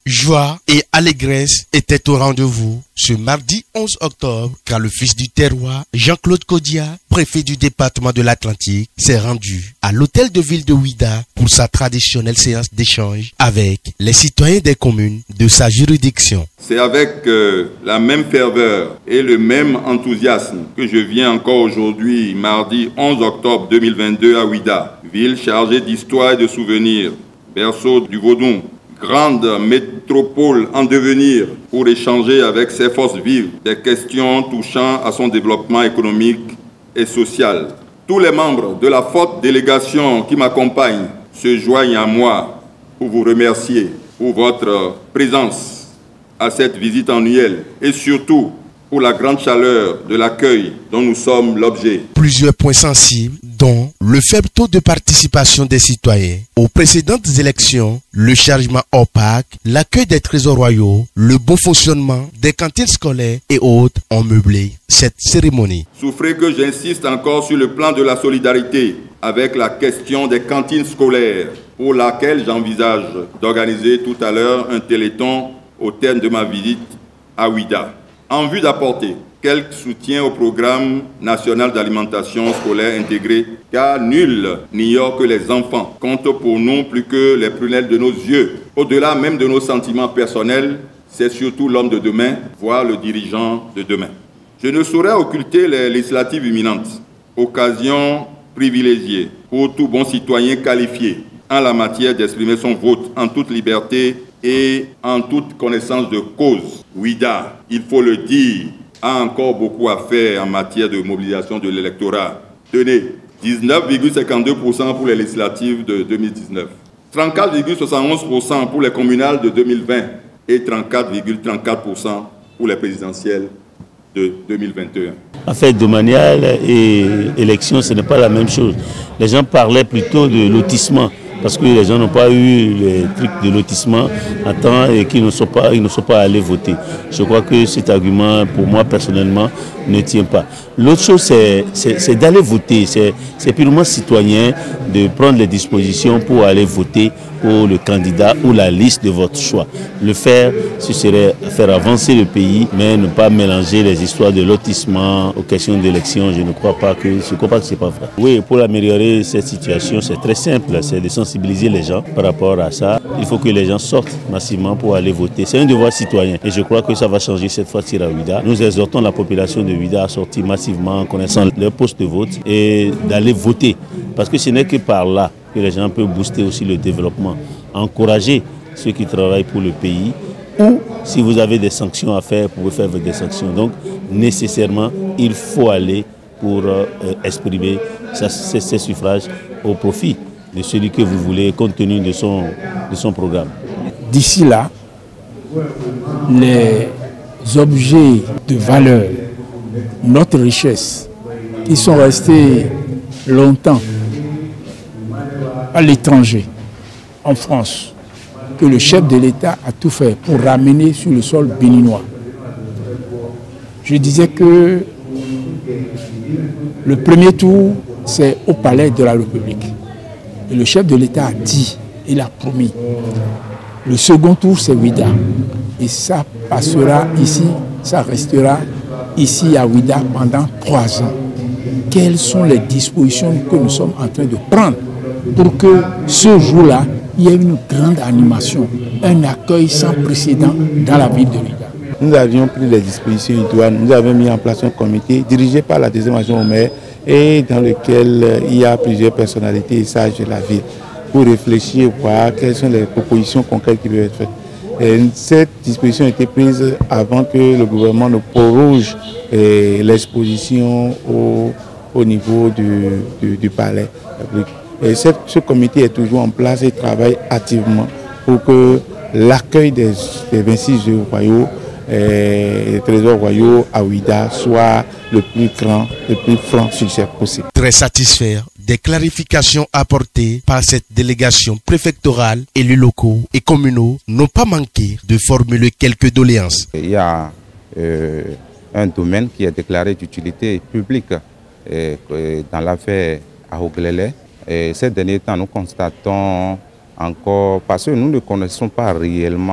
Joie et allégresse étaient au rendez-vous ce mardi 11 octobre quand le fils du terroir, Jean-Claude Kodia, préfet du département de l'Atlantique, s'est rendu à l'hôtel de ville de Ouidah pour sa traditionnelle séance d'échange avec les citoyens des communes de sa juridiction. C'est avec la même ferveur et le même enthousiasme que je viens encore aujourd'hui, mardi 11 octobre 2022 à Ouidah, ville chargée d'histoire et de souvenirs, berceau du Vaudou, grande métropole en devenir, pour échanger avec ses forces vives des questions touchant à son développement économique et social. Tous les membres de la forte délégation qui m'accompagne se joignent à moi pour vous remercier pour votre présence à cette visite annuelle et surtout pour la grande chaleur de l'accueil dont nous sommes l'objet. Plusieurs points sensibles, dont le faible taux de participation des citoyens aux précédentes élections, le chargement opaque, l'accueil des trésors royaux, le bon fonctionnement des cantines scolaires et autres ont meublé cette cérémonie. Souffrez que j'insiste encore sur le plan de la solidarité avec la question des cantines scolaires, pour laquelle j'envisage d'organiser tout à l'heure un téléthon au terme de ma visite à Ouidah, en vue d'apporter quelques soutiens au programme national d'alimentation scolaire intégré, car nul n'ignore que les enfants comptent pour nous plus que les prunelles de nos yeux. Au-delà même de nos sentiments personnels, c'est surtout l'homme de demain, voire le dirigeant de demain. Je ne saurais occulter les législatives imminentes, occasion privilégiée pour tout bon citoyen qualifié en la matière d'exprimer son vote en toute liberté et en toute connaissance de cause. Ouidah, il faut le dire, a encore beaucoup à faire en matière de mobilisation de l'électorat. Tenez, 19,52% pour les législatives de 2019, 34,71% pour les communales de 2020 et 34,34% pour les présidentielles de 2021. En fait, domanial et élection, ce n'est pas la même chose. Les gens parlaient plutôt de lotissement, parce que les gens n'ont pas eu les trucs de lotissement à temps et qu'ils ne sont pas allés voter. Je crois que cet argument, pour moi personnellement, ne tient pas. L'autre chose, c'est d'aller voter. C'est purement citoyen de prendre les dispositions pour aller voter pour le candidat ou la liste de votre choix. Le faire, ce serait faire avancer le pays, mais ne pas mélanger les histoires de lotissement aux questions d'élection. Je ne crois pas que c'est pas vrai. Oui, pour améliorer cette situation, c'est très simple, c'est de sensibiliser les gens par rapport à ça. Il faut que les gens sortent massivement pour aller voter. C'est un devoir citoyen et je crois que ça va changer cette fois-ci à Ouidah. Nous exhortons la population de Ouidah à sortir massivement en connaissant leur poste de vote et d'aller voter. Parce que ce n'est que par là que les gens peuvent booster aussi le développement, encourager ceux qui travaillent pour le pays, ou si vous avez des sanctions à faire, vous pouvez faire des sanctions. Donc nécessairement, il faut aller pour exprimer ces suffrages au profit de celui que vous voulez, compte tenu de son programme. D'ici là, les objets de valeur, notre richesse, qui sont restés longtemps à l'étranger, en France, que le chef de l'État a tout fait pour ramener sur le sol béninois. Je disais que le premier tour, c'est au palais de la République. Et le chef de l'État a dit, il a promis. Le second tour, c'est Ouidah. Et ça passera ici, ça restera ici à Ouidah pendant 3 ans. Quelles sont les dispositions que nous sommes en train de prendre pour que ce jour-là, il y ait une grande animation, un accueil sans précédent dans la ville de Ouidah. Nous avions pris les dispositions idoines, nous avons mis en place un comité dirigé par la deuxième adjointe au maire et dans lequel il y a plusieurs personnalités et sages de la ville pour réfléchir, voir quelles sont les propositions concrètes qui peuvent être faites. Et cette disposition a été prise avant que le gouvernement ne proroge l'exposition au niveau du palais. Et ce comité est toujours en place et travaille activement pour que l'accueil des 26 jeux royaux et trésors royaux à Ouidah soit le plus grand, le plus franc succès possible. Très satisfait des clarifications apportées par cette délégation préfectorale, élus locaux et communaux n'ont pas manqué de formuler quelques doléances. Il y a un domaine qui est déclaré d'utilité publique dans l'affaire Ahoglele. Ces derniers temps, nous constatons encore, parce que nous ne connaissons pas réellement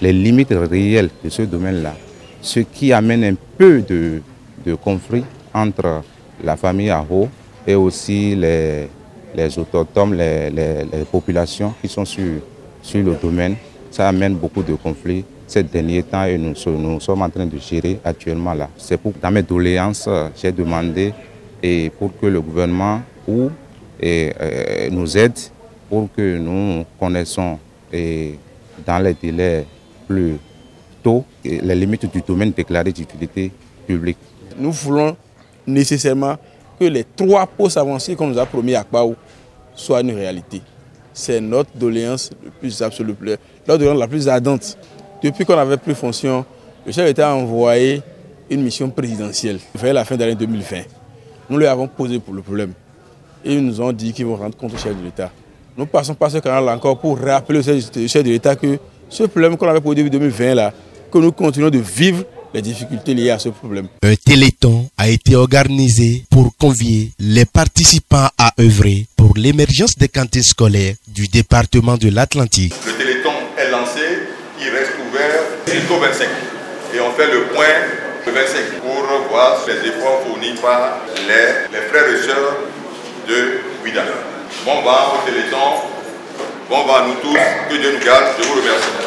les limites réelles de ce domaine-là, ce qui amène un peu de conflit entre la famille Aho et aussi les autochtones, les populations qui sont sur le domaine. Ça amène beaucoup de conflits ces derniers temps et nous sommes en train de gérer actuellement là. C'est pour, dans mes doléances, j'ai demandé pour que le gouvernement nous aide pour que nous connaissons dans les délais plus tôt les limites du domaine déclaré d'utilité publique. Nous voulons nécessairement que les 3 postes avancés qu'on nous a promis à Kbaou soient une réalité. C'est notre doléance la plus absolue, notre doléance la plus ardente. Depuis qu'on avait pris fonction, le chef d'État a envoyé une mission présidentielle vers la fin de l'année 2020. Nous lui avons posé pour le problème. Et ils nous ont dit qu'ils vont rendre compte au chef de l'État. Nous passons par ce canal encore pour rappeler au chef de l'État que ce problème qu'on avait posé depuis 2020 là, que nous continuons de vivre les difficultés liées à ce problème. Un téléthon a été organisé pour convier les participants à œuvrer pour l'émergence des cantines scolaires du département de l'Atlantique. Le téléthon est lancé, il reste ouvert jusqu'au 25. Et on fait le point le 25 pour voir les efforts fournis par les frères et sœurs de Ouida. Bon vent au téléthon, bon vent à nous tous, que Dieu nous garde, je vous remercie.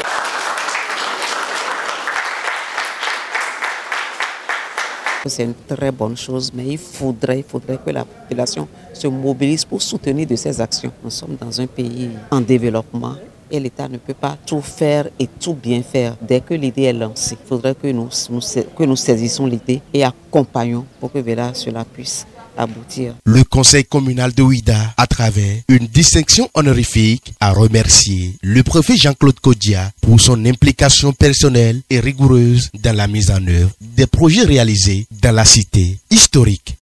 C'est une très bonne chose, mais il faudrait que la population se mobilise pour soutenir de ces actions. Nous sommes dans un pays en développement et l'État ne peut pas tout faire et tout bien faire. Dès que l'idée est lancée, il faudrait que nous saisissions l'idée et accompagnons pour que cela puisse aboutir. Le conseil communal de Ouida, à travers une distinction honorifique, a remercié le préfet Jean-Claude Kodia pour son implication personnelle et rigoureuse dans la mise en œuvre des projets réalisés dans la cité historique.